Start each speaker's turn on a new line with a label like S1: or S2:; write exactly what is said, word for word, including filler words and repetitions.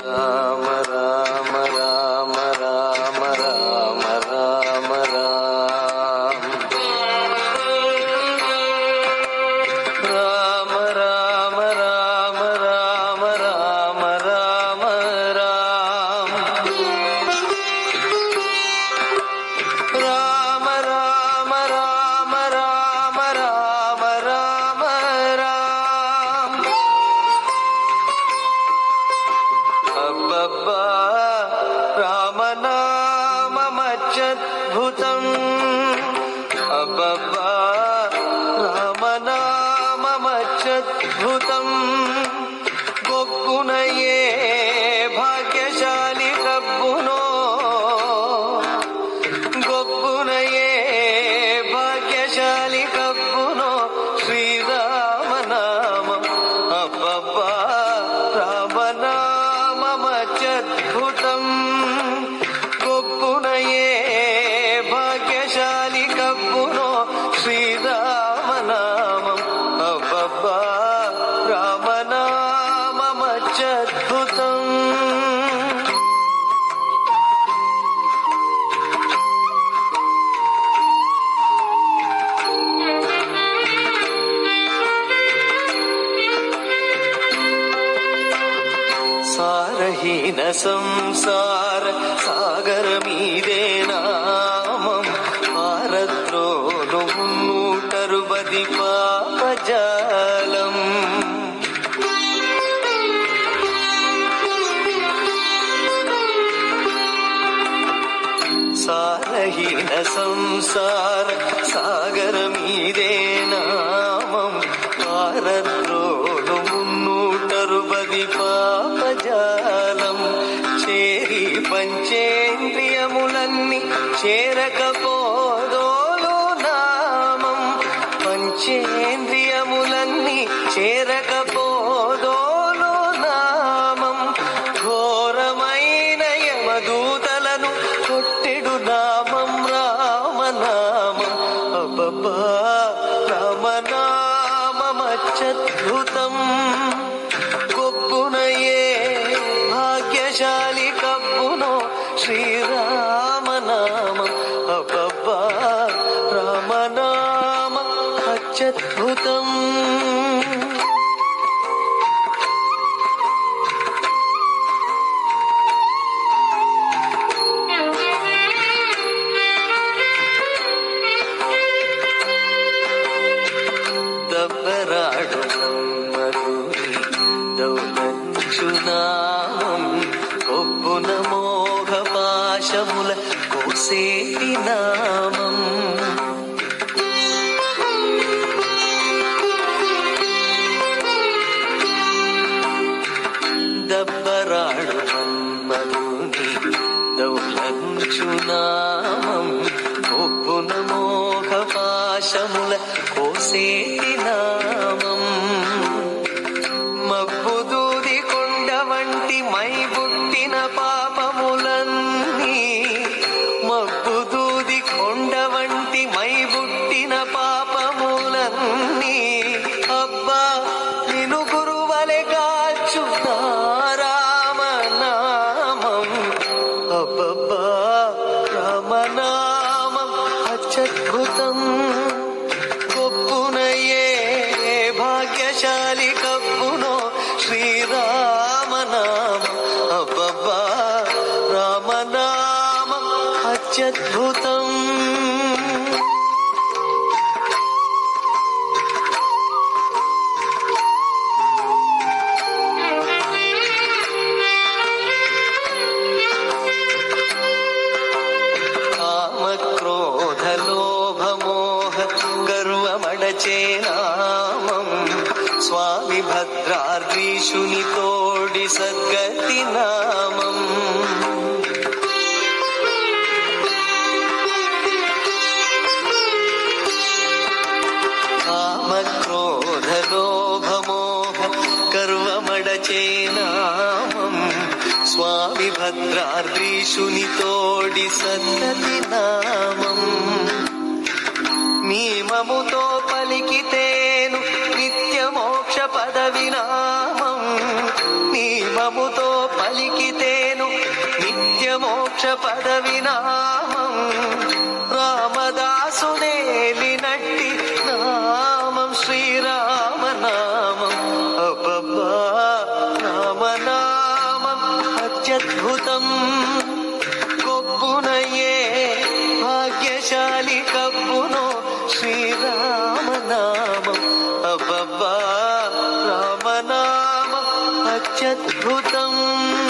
S1: రామ రామ రామ రామ రామ రామ రామ రామ రామ రామ రామ రామ రామ రామ రామ రామ రామ రామ రామ అబ్బబ్బా రామనామమత్యద్భుతం అబ్బబ్బా రామనామమత్యద్భుతం గొక్కునయే భాగ్యశాలి కబ్బునో గొక్కునయే భాగ్యశాలి కబ్బునో శ్రీరామనామం అబ్బబ్బా రామనామమత్యద్భుతం గొప్పునయే భాగ్యశాలి కబ్బునో శ్రీరామనామం అబ్బబ్బా రామనామమత్యద్భుతం సారహీన సంసార సాగర మీదే నామం భారద్రోను మున్నూటరుబది పాపజాలం సారహీన సంసార సాగర మీదే నామం భారద్రోను మున్నూటరుబది పాపజాలం చేరి పంచేంద్రియములన్నీ చేరకపోదోలు నామం పంచేంద్రియములన్నీ చేరకపోదోలు నామం ఘోరమైన యమదూతలను కొట్టెడు నామం రామనామం అబ్బబ్బా రామనామమత్యద్భుతం గొప్పునయే భాగ్యశాలి కబ్బునో శ్రీరామనామం అబ్బబ్బా రామనామం అత్యద్భుతం దబ్బరాడు మధురి దౌలంచునామం కొబ్బున మోహ పాశముల కోసేటి నామం దబ్బరాడు మధురి దౌలంచునామం కొబ్బున మోహ పాశముల కోసేటి నామం మబ్బుదూది కొండ వంటి మై పుట్టిన పాపములన్నీ మబ్బుదూది కొండ వంటి మై పుట్టిన పాపములన్నీ అబ్బా నిను గురువలె కాచు రామనామం అబ్బబ్బా రామనామం అత్యద్భుతం గొప్పునయే భాగ్యశాలి కబ్బునో శ్రీరామనామం అబ్బబ్బా రామనామం అత్యద్భుతం కామక్రోధలోభమోహ గర్వమడచే నామం స్వామి భద్రాద్రీశుని తోడి సద్గతి నామం కామక్రోధలోభమోహ గర్వమడచే నామం స్వామి భద్రాద్రీశుని తోడి సద్గతి నామం మీమముతో పలికితేను నిత్య మోక్ష పదవి నామం మీమముతో పలికితేను నిత్య మోక్ష పదవి నామం. రామదాసునేలినట్టి నామం శ్రీరామనామం. అబ్బబ్బా రామనామం అత్యద్భుతం. కొబ్బునయే భాగ్యశాలి కబ్బునో శ్రీరామనామం. అబ్బబ్బా రామనామం అత్యద్భుతం.